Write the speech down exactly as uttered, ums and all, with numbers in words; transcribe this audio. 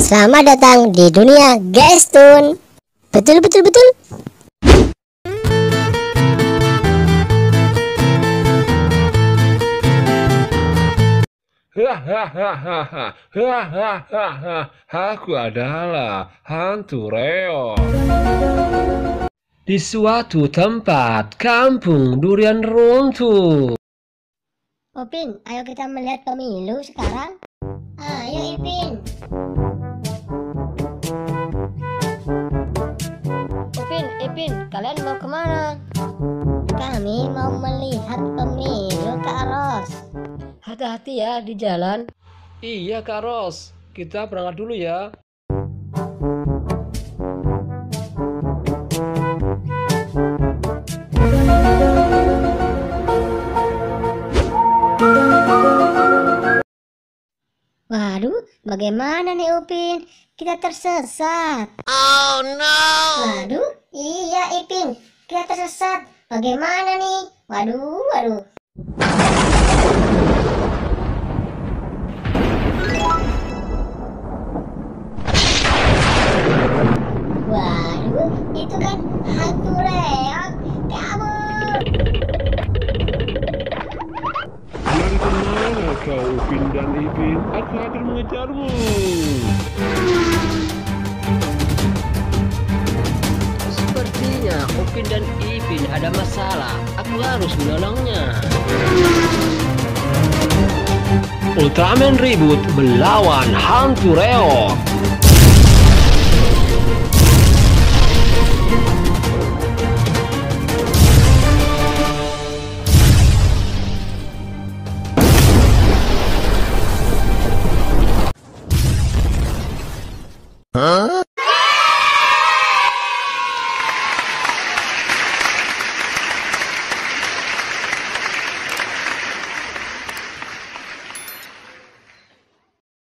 Selamat datang di dunia Gestun. Betul betul betul. Hahaha, hahaha, aku adalah hantu Reo. Di suatu tempat kampung durian runtuh. Upin, ayo kita melihat pemilu sekarang. Ayo Ipin. Upin, Ipin, kalian mau kemana? Kami mau melihat pemilu Kak Ros. Hati-hati ya di jalan. Iya Kak Ros, kita berangkat dulu ya. Waduh, bagaimana nih Upin? Kita tersesat. Oh no! Waduh, iya Ipin, kita tersesat. Bagaimana nih? Waduh, waduh. Waduh, itu kan hantu reak. Kabur. Lari kemana kau Upin dan Ipin? Aku akan mengejarmu. Sepertinya Upin dan Ipin ada masalah. Aku harus menolongnya. Ultraman Ribut melawan hantu Reo. Huh?